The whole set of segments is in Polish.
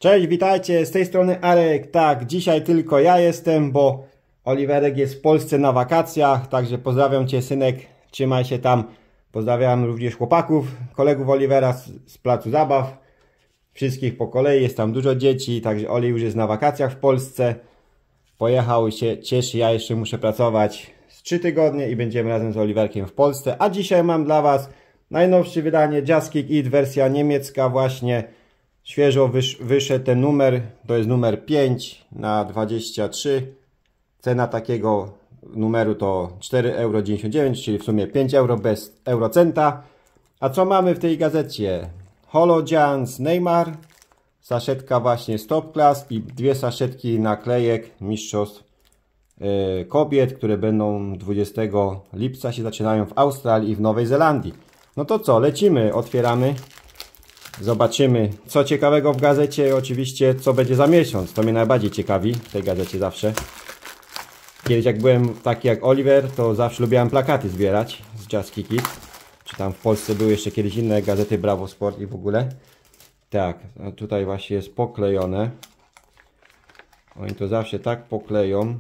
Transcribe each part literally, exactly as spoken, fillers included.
Cześć, witajcie, z tej strony Arek. Tak, dzisiaj tylko ja jestem, bo Oliwerek jest w Polsce na wakacjach, także pozdrawiam Cię, synek, trzymaj się tam. Pozdrawiam również chłopaków, kolegów Oliwera z, z placu zabaw, wszystkich po kolei, jest tam dużo dzieci, także Oli już jest na wakacjach w Polsce. Pojechał i się cieszy, ja jeszcze muszę pracować z trzy tygodnie i będziemy razem z Oliwerkiem w Polsce. A dzisiaj mam dla Was najnowsze wydanie Just Kick It, wersja niemiecka właśnie. Świeżo wysz, wyszedł ten numer, to jest numer pięć na dwadzieścia trzy. Cena takiego numeru to cztery euro dziewięćdziesiąt dziewięć, czyli w sumie pięć euro bez eurocenta. A co mamy w tej gazecie? Holo Giants Neymar, saszetka właśnie Top Class i dwie saszetki naklejek mistrzostw yy, kobiet, które będą dwudziestego lipca, się zaczynają w Australii i w Nowej Zelandii. No to co, lecimy, otwieramy. Zobaczymy, co ciekawego w gazecie, oczywiście co będzie za miesiąc. To mnie najbardziej ciekawi w tej gazecie zawsze. Kiedyś jak byłem taki jak Oliver, to zawsze lubiłem plakaty zbierać z Just Kick It. Czy tam w Polsce były jeszcze kiedyś inne gazety, Bravo Sport i w ogóle. Tak, a tutaj właśnie jest poklejone. Oni to zawsze tak pokleją,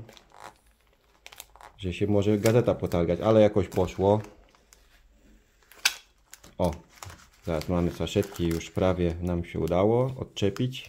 że się może gazeta potargać, ale jakoś poszło. O! Teraz mamy saszetki, już prawie nam się udało odczepić.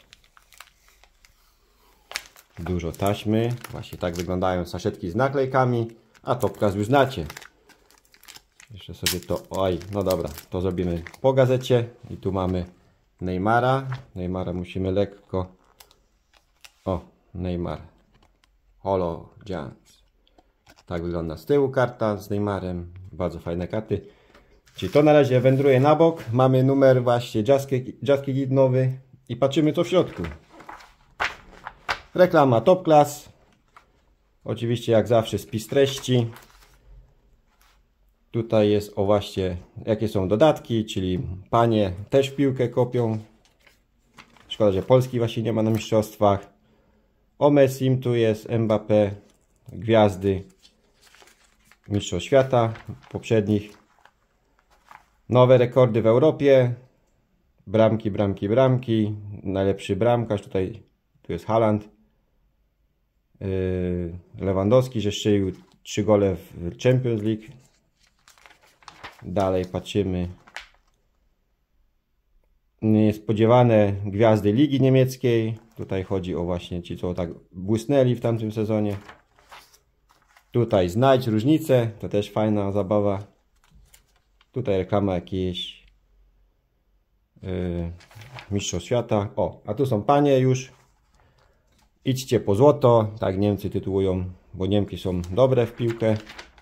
Dużo taśmy. Właśnie tak wyglądają saszetki z naklejkami. A Top Class już znacie. Jeszcze sobie to... Oj, no dobra, to zrobimy po gazecie. I tu mamy Neymara. Neymara musimy lekko... O, Neymar. Holo Giants. Tak wygląda z tyłu karta z Neymarem. Bardzo fajne karty. Czyli to na razie wędruje na bok. Mamy numer właśnie Just Kick It nowy i patrzymy co w środku. Reklama Top Class. Oczywiście jak zawsze spis treści. Tutaj jest o właśnie jakie są dodatki, czyli panie też piłkę kopią. Szkoda, że Polski właśnie nie ma na mistrzostwach. O Messim tu jest Mbappé, gwiazdy mistrzostw świata poprzednich. Nowe rekordy w Europie. Bramki, bramki, bramki. Najlepszy bramkarz. Tutaj tu jest Haaland. Yy, Lewandowski, że strzelił trzy gole w Champions League. Dalej patrzymy. Niespodziewane gwiazdy Ligi Niemieckiej. Tutaj chodzi o właśnie ci, co tak błysnęli w tamtym sezonie. Tutaj znajdź różnicę. To też fajna zabawa. Tutaj reklama jakiejś yy, mistrzostw świata. O, a tu są panie już. Idźcie po złoto. Tak Niemcy tytułują, bo Niemki są dobre w piłkę.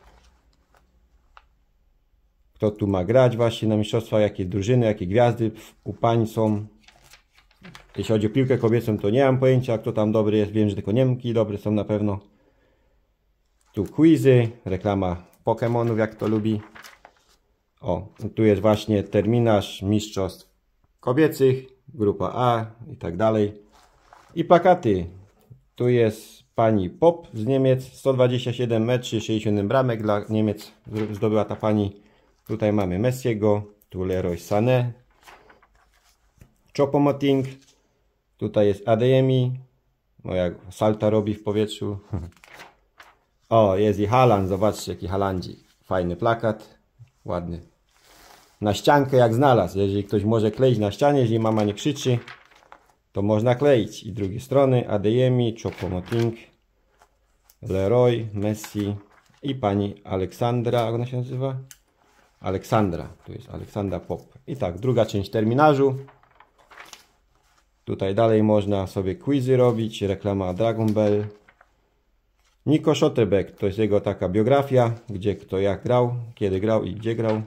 Kto tu ma grać właśnie na mistrzostwach, jakie drużyny, jakie gwiazdy u pań są. Jeśli chodzi o piłkę kobiecą, to nie mam pojęcia, kto tam dobry jest. Wiem, że tylko Niemki dobre są na pewno. Tu quizy, reklama Pokemonów, jak to lubi. O, tu jest właśnie terminarz mistrzostw kobiecych, grupa A i tak dalej. I plakaty. Tu jest pani Pop z Niemiec, sto dwadzieścia siedem metrów, sześćdziesiąt siedem bramek dla Niemiec zdobyła ta pani. Tutaj mamy Messiego, tu Leroy Sané, Choupo-Moting, tutaj jest Adeyemi, no jak salta robi w powietrzu. O, jest i Haaland, zobaczcie jaki Haalandzik. Fajny plakat, ładny. Na ściankę jak znalazł. Jeżeli ktoś może kleić na ścianie, jeżeli mama nie krzyczy, to można kleić. I drugiej strony Adeyemi, Choupo-Moting, Leroy, Messi i pani Aleksandra, jak ona się nazywa? Aleksandra, tu jest Aleksandra Pop. I tak, druga część terminarzu. Tutaj dalej można sobie quizy robić, reklama Dragon Ball. Nico Schlotterbeck, to jest jego taka biografia, gdzie kto jak grał, kiedy grał i gdzie grał.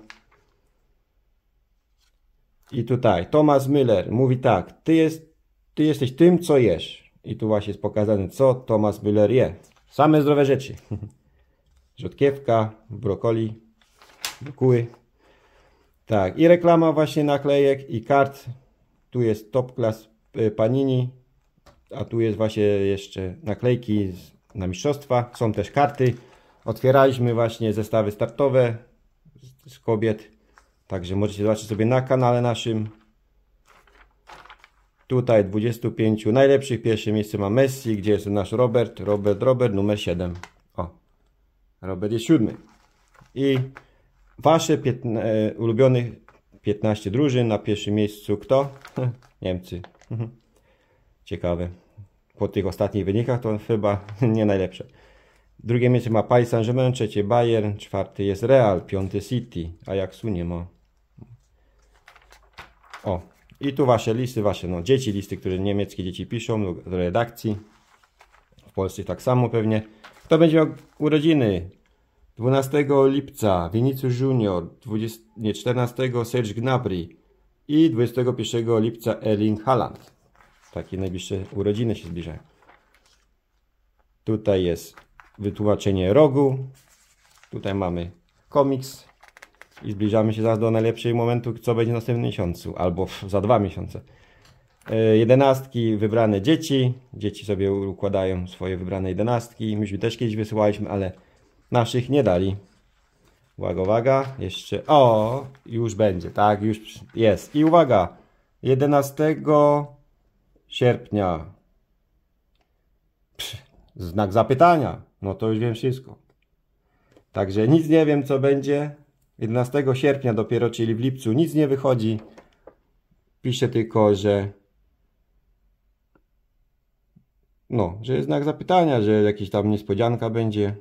I tutaj Thomas Müller mówi tak, ty, jest, ty jesteś tym, co jesz. I tu właśnie jest pokazane, co Thomas Müller je. Same zdrowe rzeczy. Rzodkiewka, brokoli, brokuły. Tak, i reklama właśnie naklejek i kart. Tu jest Top Class Panini, a tu jest właśnie jeszcze naklejki na mistrzostwa. Są też karty. Otwieraliśmy właśnie zestawy startowe z kobiet. Także możecie zobaczyć sobie na kanale naszym. Tutaj dwudziestu pięciu najlepszych. Pierwsze miejsce ma Messi. Gdzie jest nasz Robert? Robert, Robert, numer siedem. O, Robert jest siódmy. I wasze e, ulubionych piętnaście drużyn. Na pierwszym miejscu kto? Niemcy. Ciekawe. Po tych ostatnich wynikach to chyba nie najlepsze. Drugie miejsce ma Paris Saint-Germain, trzecie Bayern, czwarty jest Real, piąty City, Ajaxu nie ma. O, i tu wasze listy, wasze no, dzieci, listy, które niemieckie dzieci piszą do redakcji. W Polsce tak samo pewnie. Kto będzie miał urodziny? dwunastego lipca Vinicius Junior, dwudziestego, nie, czternastego Serge Gnabry i dwudziestego pierwszego lipca Erling Haaland. Takie najbliższe urodziny się zbliżają. Tutaj jest wytłumaczenie rogu. Tutaj mamy komiks. I zbliżamy się zaraz do najlepszego momentu, co będzie w następnym miesiącu. Albo za dwa miesiące. Jedenastki wybrane dzieci. Dzieci sobie układają swoje wybrane jedenastki. Myśmy też kiedyś wysyłaliśmy, ale naszych nie dali. Uwaga, uwaga. Jeszcze. O, już będzie. Tak, już jest. I uwaga. jedenastego sierpnia. Psz, znak zapytania. No to już wiem wszystko. Także nic nie wiem, co będzie. jedenastego sierpnia dopiero, czyli w lipcu, nic nie wychodzi. Piszę tylko, że no, że jest znak zapytania, że jakaś tam niespodzianka będzie.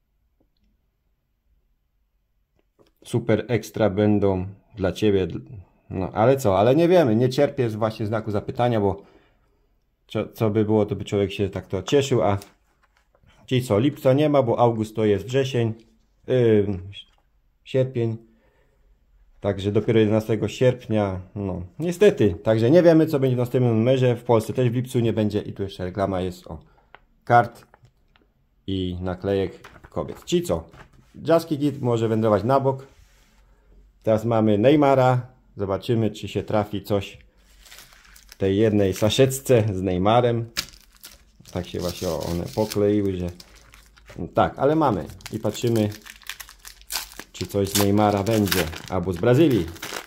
Super ekstra będą dla Ciebie. No, ale co? Ale nie wiemy. Nie cierpię z właśnie znaku zapytania, bo co, co by było, to by człowiek się tak to cieszył, a czyli co? Lipca nie ma, bo august to jest wrzesień, yy, sierpień. Także dopiero jedenastego sierpnia, no niestety. Także nie wiemy, co będzie w następnym numerze. W Polsce też w lipcu nie będzie. I tu jeszcze reklama jest o kart i naklejek kobiet. Czyli co? Jaski Kid może wędrować na bok. Teraz mamy Neymara. Zobaczymy, czy się trafi coś w tej jednej saszetce z Neymarem. Tak się właśnie one pokleiły, że no tak, ale mamy. I patrzymy, czy coś z Neymara będzie. Albo z Brazylii.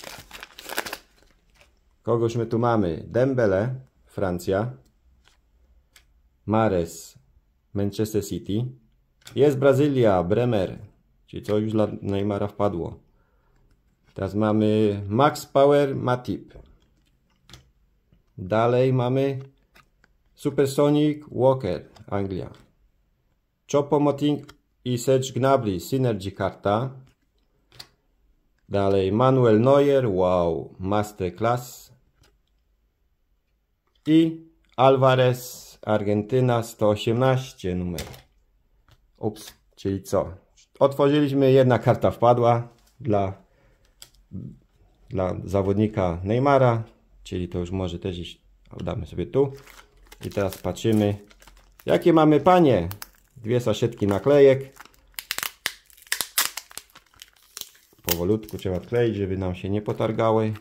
Kogoś my tu mamy? Dembele, Francja. Mahrez, Manchester City. Jest Brazylia, Bremer. Czyli co już dla Neymara wpadło. Teraz mamy Max Power, Matip. Dalej mamy Supersonic, Walker, Anglia. Choupo-Moting i Serge Gnabry, Synergy karta. Dalej Manuel Neuer, wow, Masterclass. I Alvarez, Argentyna, sto osiemnaście numer. Ups, czyli co? Otworzyliśmy, jedna karta wpadła dla, dla zawodnika Neymara, czyli to już może też iść, oddamy sobie tu. I teraz patrzymy, jakie mamy panie. Dwie saszetki naklejek. Powolutku trzeba odkleić, żeby nam się nie potargały.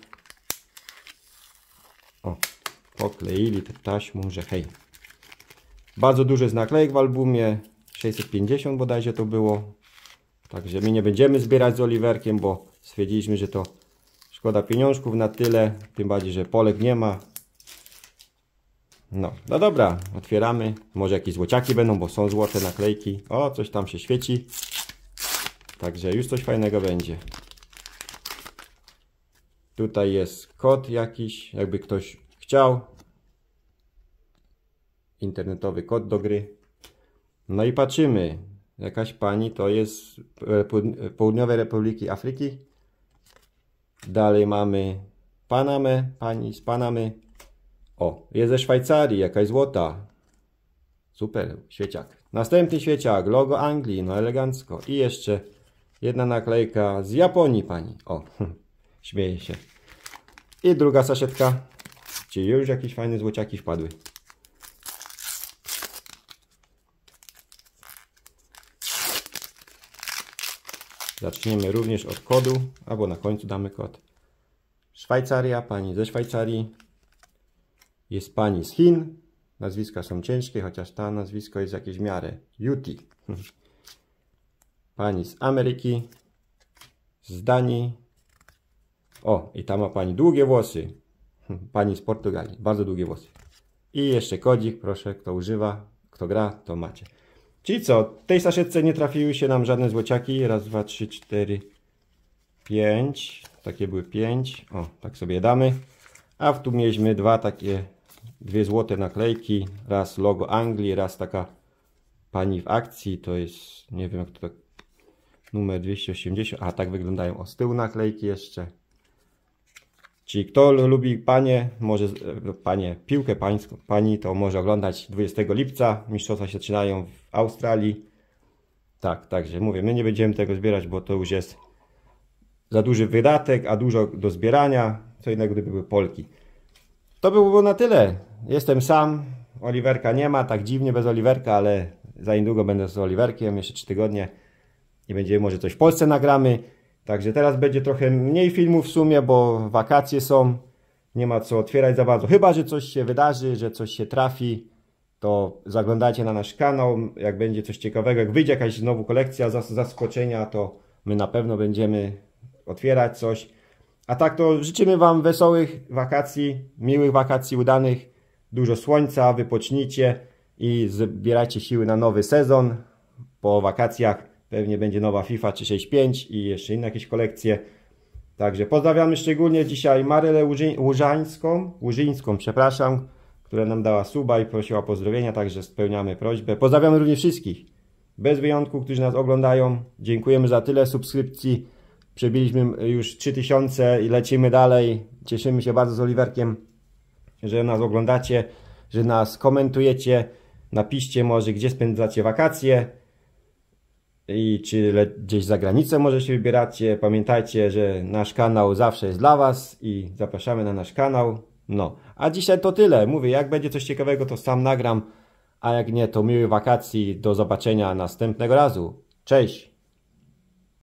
O, pokleili te taśmą, że hej. Bardzo dużo jest naklejek w albumie. sześćset pięćdziesiąt bodajże to było. Także my nie będziemy zbierać z Oliverkiem, bo stwierdziliśmy, że to szkoda pieniążków na tyle. Tym bardziej, że Polek nie ma. No, no dobra, otwieramy. Może jakieś złociaki będą, bo są złote naklejki. O, coś tam się świeci. Także już coś fajnego będzie. Tutaj jest kod jakiś, jakby ktoś chciał. Internetowy kod do gry. No i patrzymy. Jakaś pani to jest z Południowej Republiki Afryki. Dalej mamy Panamę, pani z Panamy. O, jest ze Szwajcarii, jakaś złota. Super, świeciak. Następny świeciak, logo Anglii, no elegancko. I jeszcze jedna naklejka z Japonii, pani. O, śmieje się. I druga saszetka. Czyli już jakieś fajne złociaki wpadły. Zaczniemy również od kodu, albo na końcu damy kod. Szwajcaria, pani ze Szwajcarii. Jest pani z Chin. Nazwiska są ciężkie, chociaż ta nazwisko jest jakieś w miarę. Yuti. Pani z Ameryki. Z Danii. O, i tam ma pani długie włosy. Pani z Portugalii. Bardzo długie włosy. I jeszcze kodzik, proszę, kto używa, kto gra, to macie. Czyli co, w tej saszetce nie trafiły się nam żadne złociaki. Raz, dwa, trzy, cztery, pięć. Takie były pięć. O, tak sobie damy. A tu mieliśmy dwa takie, dwie złote naklejki. Raz logo Anglii, raz taka pani w akcji. To jest, nie wiem jak to tak, numer dwieście osiemdziesiąt. A tak wyglądają. O, z tyłu naklejki jeszcze. Czyli kto lubi panie, może panie, piłkę pańską, pani, to może oglądać dwudziestego lipca. Mistrzostwa się zaczynają w Australii. Tak, także mówię, my nie będziemy tego zbierać, bo to już jest za duży wydatek, a dużo do zbierania. Co innego gdyby były Polki. To by było na tyle. Jestem sam, Oliwerka nie ma, tak dziwnie bez Oliwerka, ale za niedługo będę z Oliwerkiem, jeszcze trzy tygodnie i będziemy może coś w Polsce nagramy. Także teraz będzie trochę mniej filmów w sumie, bo wakacje są, nie ma co otwierać za bardzo. Chyba że coś się wydarzy, że coś się trafi, to zaglądajcie na nasz kanał, jak będzie coś ciekawego, jak wyjdzie jakaś znowu kolekcja zaskoczenia, to my na pewno będziemy otwierać coś. A tak to życzymy wam wesołych wakacji, miłych wakacji, udanych, dużo słońca, wypocznijcie i zbierajcie siły na nowy sezon. Po wakacjach pewnie będzie nowa FIFA trzysta sześćdziesiąt pięć i jeszcze inne jakieś kolekcje. Także pozdrawiamy szczególnie dzisiaj Marylę Łużyńską, Łużyńską, przepraszam, która nam dała suba i prosiła o pozdrowienia, także spełniamy prośbę. Pozdrawiamy również wszystkich, bez wyjątku, którzy nas oglądają. Dziękujemy za tyle subskrypcji. Przebiliśmy już trzy tysiące i lecimy dalej. Cieszymy się bardzo z Oliwerkiem, że nas oglądacie, że nas komentujecie. Napiszcie może, gdzie spędzacie wakacje i czy gdzieś za granicę może się wybieracie. Pamiętajcie, że nasz kanał zawsze jest dla was i zapraszamy na nasz kanał. No, a dzisiaj to tyle. Mówię, jak będzie coś ciekawego, to sam nagram, a jak nie, to miłych wakacji. Do zobaczenia następnego razu. Cześć!